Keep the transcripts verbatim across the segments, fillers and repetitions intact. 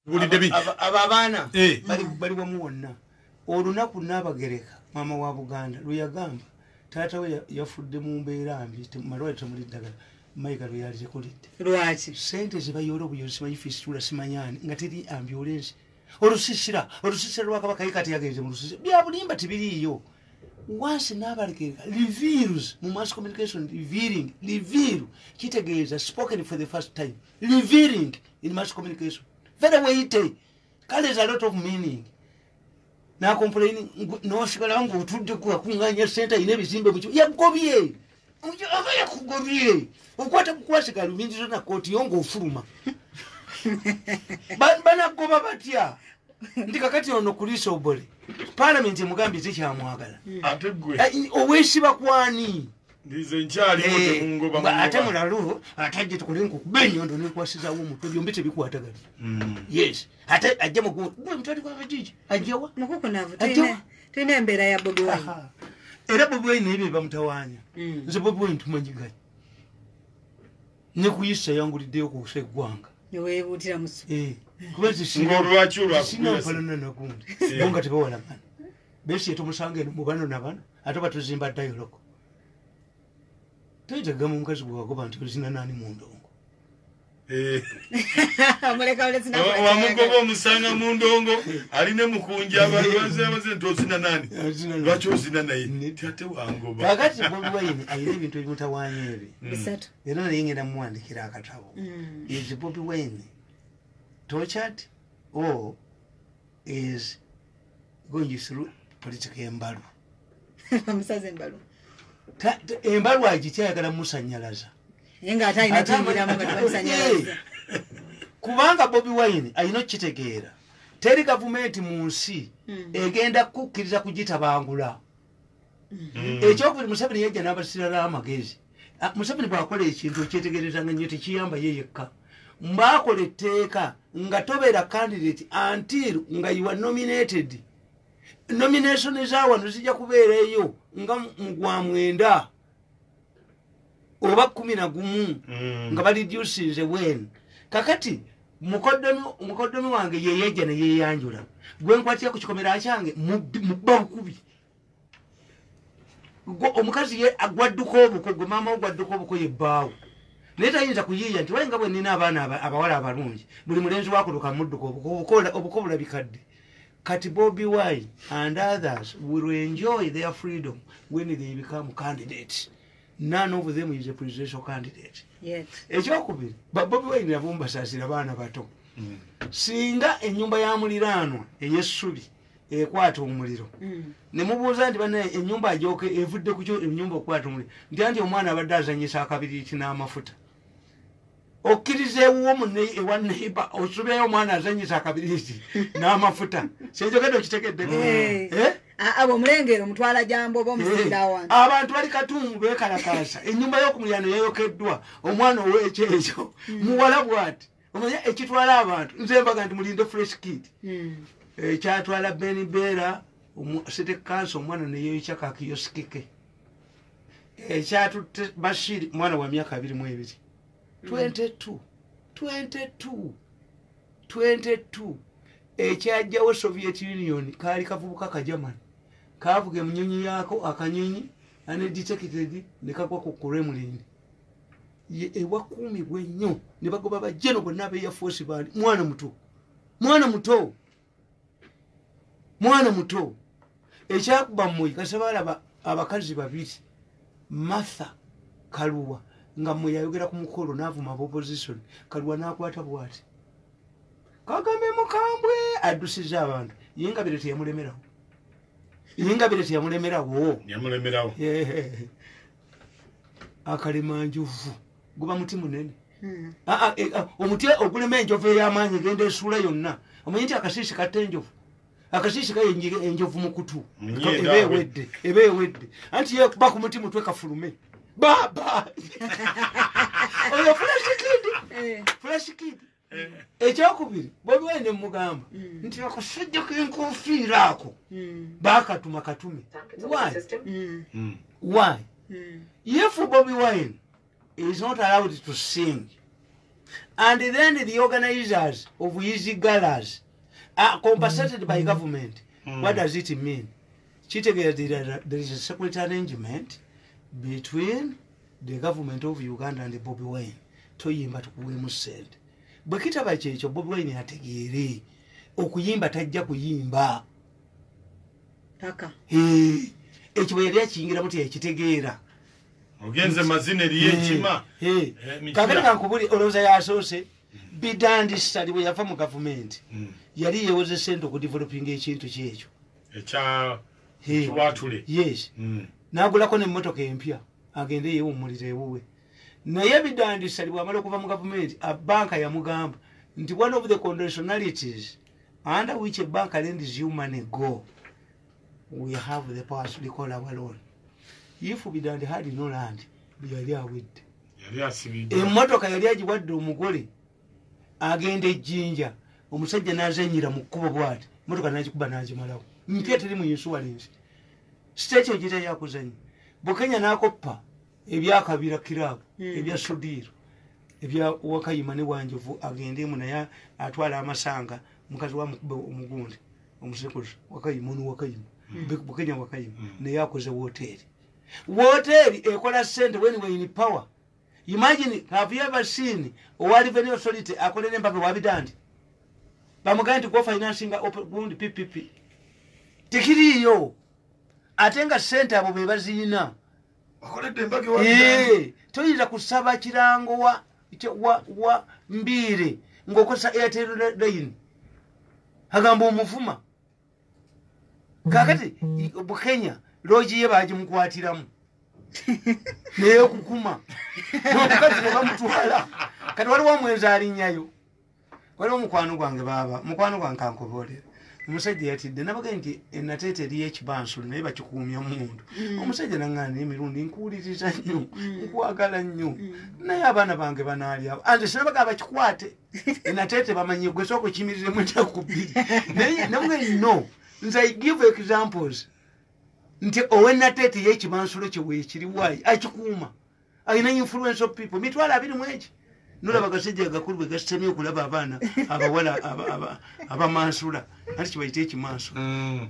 aba abaana bali bali wamu wonna olunaku n'abagereka mama wa Buganda luyagamba taata we yafudde mu mbeera mbi malwali temuli ddagala mayiga lwe yali tekulidde lwaki sente zibayoola obuyozi simanyi fisitula simanyani nga teri ambulance olusisira olusisira lwa kabaka kati yagenze mu lusisira bya bulimba tibiriiyo once n'abalekera reveals mu mass communication revealing reveal kitegeeza spoken for the first time revealing in mass communication very weighty carries a lot of meaning na complaining no sigala ngo tudde ku kunganya center ine bizimbe mu yakugobye aba yakugobye ukwata kukwasika luminzi na koti yongo ofuluma bana goba batya ndikakati ono kulisa obole parliament mugambi zikyamwagala ategwe owesiba kwani ndize nchali mote mungoba mungoba ate mulalu ataje tukulinko kubenyo ndo nikwasiza wo mutwe byombi tebikwatagala mm yes ate ajje mu gwe mutwali kwa bajiji ajjewa nakuko navu tene tene embera ya Bobi Wine era Bobi Wine ibe bamutawanya nze Bobi Wine tumanyigaye ne kuyisa yanguliddeyo ku segwanga yewe butira musu eh kubazi singo lwachi lwa sinamfalana nakundi bonga tebawala mana besi etumusange mu bano nabano ate batuzimba dialogue tayita gamu mkazi gwagoba nti zina nani mu ndongo eh muleka wale sina wa mugogo musanga mu ndongo aline mukunja abaze abaze nto zina nani lwachi zina nayi tate wangoba kakati Bobi Wine ayire ebintu ebimutawanya ebi bisatu era nayengera muwandikira akatabo is Bobi Wine tortured or is going through political embalu amusaze embalu embalu agityayagala musanyalaza yenga atayina tingira mu musanyalaza kubanga Bobi Wine ayino kitegeera teri government mu nsi egenda kukkiriza kugitabangula ekyokubiri Museveni yajja n'abasirala amagezi Museveni bw'akola ekintu ekyetegereza nga nnyo tekiyamba ye yekka mbakola etteeka nga tobeera candidate until nga you are nominated nomination zawano zijja kubeera eyo nga mugwa mwenda oba kumi na gumu nga balidusinze wen kakati mukoddomi mukoddomi wange yeyejja ne yeyanjula gwe nkwatira ku kikomera kyange mubba bukubi omukazi ye agwadduko obuko gwe maama ogwadduko obuko yebbaawo naye tayinza kuyiiya nti walinga bwe nina abaana abawala abalungi buli mulenzi wakuluka mudduko obuko bulabikadde kati Bobi Wine and others will enjoy their freedom when they become candidates. None of them is a presidential candidate. Yes. Ekyokubiri Bobi Wine yabumba sasira baana bato singa ennyumba ya muliraanwa ey'essubi ekwata omuliro ne mubuuza nti bana ennyumba ajoke evudde ku kyo ennyumba okwata omuliro nti anti omwana abadde azanyisa akabiriiti n'amafuta okkiriza ewuwo ewa neiba osubeyo omwana azanyisa akabiriiti n'amafuta senjogedde okitegeddeko abo omulengero omutwala jambo oba omusinda awantu abantu bali katungu beekalakaasa ennyumba y'okumuliraano yeyokeddwa omwana ow'ekyekyo muwala bw'ati omanya ekitwala abantu nze mbaga nti mulinde fresh kid ekyatwala Beni Bera city council omwana neyeyoikya kakiyosikike ekyatutte Bashir mwana wa myaka abiri mu ebiri twenty-two twenty-two twenty-two ekyajjawo Soviet Union kaali kavubuka ka German kavuga emunyonyi yaako akanyonyi anedetected ne kagwa ku Kremlin ewakuumibwa ennyo ne bagoba bajeno bonna abeya force bali mwana muto mwana muto mwana muto ekyakuba mmoyi kasabala abakazi babiri Martha Kaluwa nga mmoyi ayogera ku mukolo n'avuma opposition Kaluwa n'akwata bwati Kagame mukambwe addusiza abantu yengabire teyamulemerawo yengabire teyamulemerawo yamulemerawo akalimanjuvu guba muti munene ah ah omuti ogulema enjovu ey'amaanyi genda esuula yonna omanyi nti akasiisi katta enjovu akasiisi kayenjige enjovu mu kutu ebeewedde ebeewedde anti ye kuba ku muti mutwe kafulume baba oyo fulashikidi fulashikidi ekyokubiri Bobi Wine mugamba nti akasajja k'enkofiira ako baakatuma katume why why if Bobi Wine is not allowed to sing and then the organizers of easy galas are compensated by government. Mm. What does it mean? There is a separate arrangement between the government of Uganda and Bobi Wine. Toyimba tukuwemu sente. Bwe kitaba kyekyo Bobi Wine ategeere okuyimba tajja kuyimba. Taka. Eh, ekyo bwe yali akiyingira muti yakitegeera. Ogenze mazina eriyo ekima. Eh, kakati kankubuli olowooza yasoose Bidandi Ssali bwe yava mu gavumenti. Yali yeewoze sente okudevelopinga ekintu kyekyo. Ekya kiwatule. Yes. N'agulako n'emmotoka empya agende yeewummulira ewuwe. Naye Bidandi Ssali bw'amala okuva mu gavumenti, a banka yamugamba nti one of the conditionalities under which a bank lends you money go, we have the power to recall our loan. If Bidandi had no land, yali awedde. Yali asibidde. Emmotoka yali agiwadde omugole agenda ejjinja, omusajja n'azannyira mu kkubo bw'ati, emmotoka n'agikuba n'agimalawo. Mpya teri mu insurance. State ogita yakuzannya. Bukenya n'akoppa ebyakabira kiraabu, ebya Sudiiro, ebya Wakayima ne Wanjovu agende mu naye atwala amasanga mukazi wa mukube omugundi omusekuzi Wakayima onu Wakayima. Bukenya Wakayima naye akoze woteri. Woteri ekola sente when we in power. Imagine, have you ever seen Owari Revenue Authority akolere mpaka wa Bidandi? Bamugandi go financing gundi P P P. Tikiriyo. Atenga sente abo be bazina. Akolede mpaka wa Bidandi. Eh, toyinza kusaba kirango wa wa, wa mbire ngokosa Airtel line. Hagamba omuvuma. Kakati Bukenya loji ye baji mukwatiramu. Naye kukuma. N'omukazi ne bamutwala. Kati waliwo omwenzi alinnyayo. Waliwo mukwano gwange baaba, mukwano gwange kankoboolera. Omusajja yatidde nabaga nti enateete eriyo ekibansulu naye bakikuumya mundu. Omusajja naŋŋaana emirundi nkuwuliriza nnyo, nkwagala nnyo. Naye abaana bange banaalya. Ante sinabaga bakikwate. Enateete bamanyi gwe sooka okiyimiriremu ennaku ku bbiri. Naye namuga no. Nze I give examples. Nti owenateete y'ekibansulu kye weekiriwayi akikuuma. Alina influence of people. Mitwala abiri mu eki. Nolaba agasajja agakulu bwe gasitemye okulaba abaana abawala abamansula. Ati kibayita ekimansula.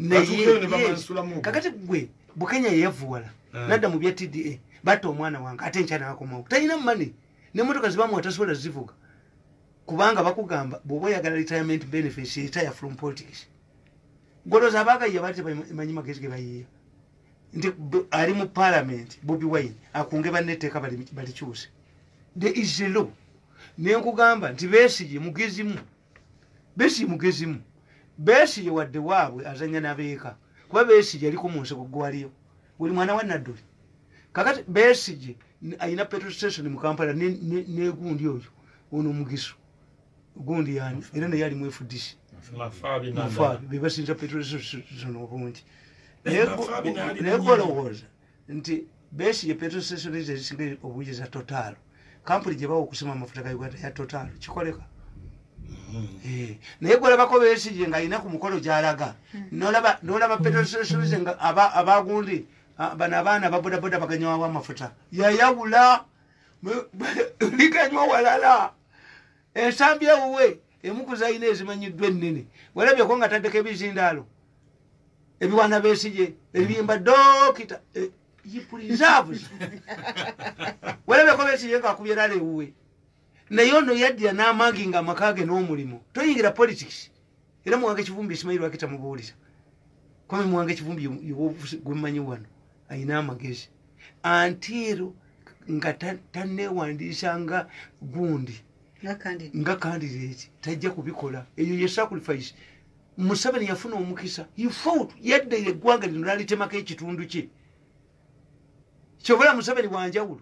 Naye kakati gwe Bukenya yeyavuwala. Nadda mu bya T D A. Batta omwana wange ate nkya n'akomawo. Talina mane. N'emmotoka zibamuwa tasobola zivuga. Kubanga bakugamba bw'oba oyagala retirement benefits retire from politics. Goloza abagayya bati bamanyi magezi ge bayiya. Nti ali mu parliament Bobi Wine akunge banneteeka balikyuse. There is a law. Nenkugamba nti Besigye mugezimu. Besigye mugezimu. Besigye wadde waabwe azanya nabeeka. Kuba Besigye aliko mu nseko gwaliyo. Buli mwana wa Nadduli. Kakati Besigye ayina petrol station mu Kampala ne gundi oyo. Ono Mugisu. Gundi yani era naye ali mu F D C. Mafabi na Mafabi bebasinza petrol station obungi. Nekolowooza nti Besigye petrol station ezisinga obungi za Total. Kampuni gye bawa okusima amafuta ga Uganda ya Total kikoleka. Eh, naye golabako Besigye ng'alina ku mukolo gy'alaga. Nolaba nolaba petrol station nga aba abagundi bana abaana babodaboda baganywa amafuta. Yayawula likanywa walala. Ensambi ewuwe emukuza ine ezimanyiddwa ennene. Walabye ko nga taddeko ebizindaalo. Ebiwana Besigye ebiyimba dokita he preserves. Walabye ko Besigye nga akubye lale ewuwe. Naye ono yaddira n'amangi nga amakage n'omulimu. Toyingira politics. Era muwange Kivumbi Ismail Wakita mubuulira. Kwame muwange Kivumbi gwe mmanyi wano ayina amagezi. Until nga tanneewandiisa nga gundi. Nga candidate tajja kubikola. Eyo ye sacrifice. Museveni yafuna omukisa. He fought. Yadde eggwanga lino lalitemako ekitundu kye. Kyobula Museveni wanjawulo.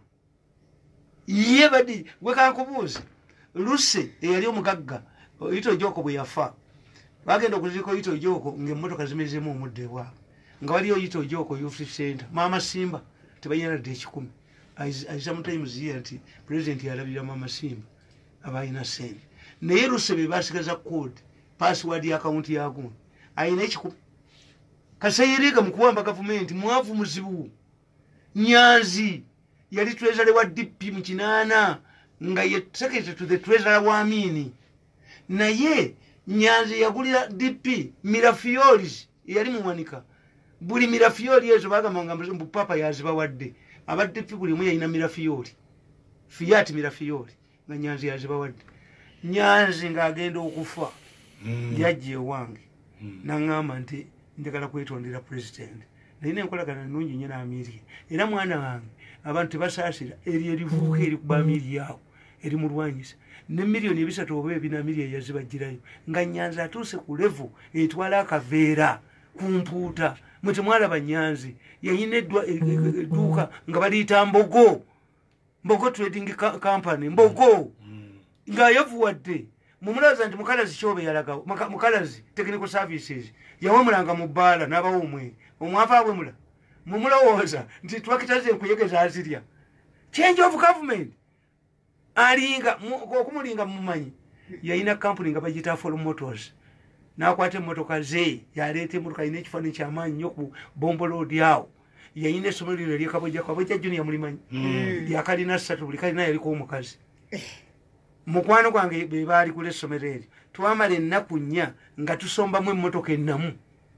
Ye badi wekankubuuza. Luse eyali omugagga Ito Joko bwe yafa. Bagenda okuziko Ito Joko ng'emmotoka zimezemu omudde bwabwe. Nga waliyo Ito Joko Youth Center. Mama Simba tebayina dde ekikumi. I sometimes hear nti president yalabira Mama Simba. Abayina sente. Naye Lusebe basigaza code password ya account ya gundi. Ayina ekikumi. Kasayirika mu kuwamba gavumenti mwavu muzibu. Nyanzi yali treasury wa D P mu kinaana nga ye secretary to the treasurer wa Amini naye Nyanzi yagulira D P Mirafiolis yali muwanika buli Mirafioli ezo bagamanga mbu papa yaziba wadde aba D P buli mu yalina Mirafioli Fiat Mirafioli nga Nyanzi yaziba wadde Nyanzi ng'agenda okufa mm. yajje wange mm. nangamba nti njagala kwetondera president nalina enkolagana nnungi nnyo n'Amiri era mwana wange abantu tebasaasira eri erivubuka eri kuba Amiri awo eri mulwanyisa ne miliyoni ebisatu oba ebina Amiri yazibagirayo nga Nyanzi atuuse ku level etwala akaveera ku mpuuta mwe temwalaba Nyanzi yayina edduuka nga baliyita Mbogo Mbogo Trading Company Mbogo ng'ayavuwadde mumulaza nti mukalazi kyobe yalagawo mukalazi technical services yawemulanga mu bbaala n'abawo omwe omwafa abwemula mumulowooza nti twakitaze enkuyegeza azirya change of government alinga okumulinga mumanyi yayina company nga bagita Full Motors n'akwata emmotoka ze yaleeta emmotoka yina ekifaananyi ky'amaanyi nnyo ku Bombo Road awo yayina essomero lino eryekabojja kabojja junior mulimanyi lyakalina ssatu buli kalina yaliko omukazi mukwano gwange be baali kula essomero eryo twamala ennaku nnya nga tusombamu emmotoka ennamu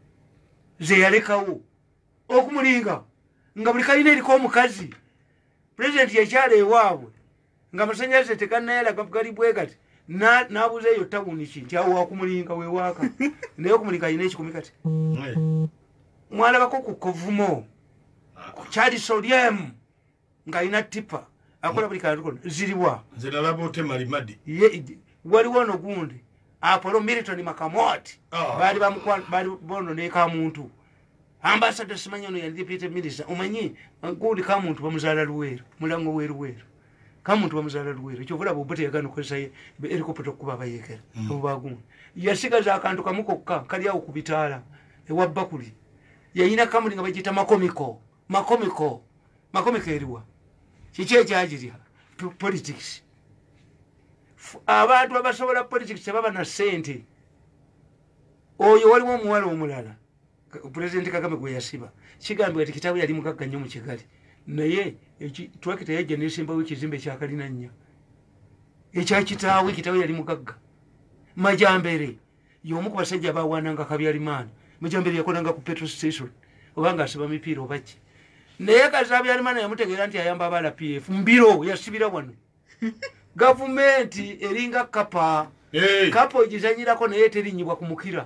ze yalekawo okumulinga nga buli kalina eriko omukazi pulezidenti yakyala ewaabwe nga amasanyalaze tegannayalaga gali bwe gati n'abuuza eyo tawuni ki nti awo wakumulinga wewaaka naye okumulinga alina ekikumi kati mwalabako ku Kovumo Charles Soliam ng'alina tipa akola buli kantu konna ziriwa nze nalaba ote malimadi waliwo ono gundi Apollo Milton Makamoti baali baali bono ne Kamuntu ambassador simanyi ono yali deputy minister omanyi gundi Kamuntu bamuzaala Luweero mulango weruweero Kamuntu bamuzaala Luweero ekyo bulaba obote yagana okozesa helicopter okuba abayekera abo bagundi yasigaza akantu kamu kokka kali awo ku bitaala ewa Bakuli yayina kamuli nga bagiyita makomiko makomiko makomiko eriwa kiki ekyagirya politics abantu abasobola politics tebaba na ssente oyo waliwo omuwala omulala pulezidenti Kagame gwe yasiba kigambibwa ti kitaawe yali mugagga nnyo mu Kigali naye twakita yajja nesimbawo ekizimbe kyakalina nnya ekyakitaawe kitaawe yali mugagga Majambere y'omu ku basajja bawaananga Kabyalimaani Majambere yakolanga ku petrol station obanga asiba mipiira oba ki naye Kabyalimaani yamutegeera nti ayamba aba R P F mbiro yasibira wano gavumenti eringa kapa hey. Kapa ogizanyirako naye terinyibwa ku mukira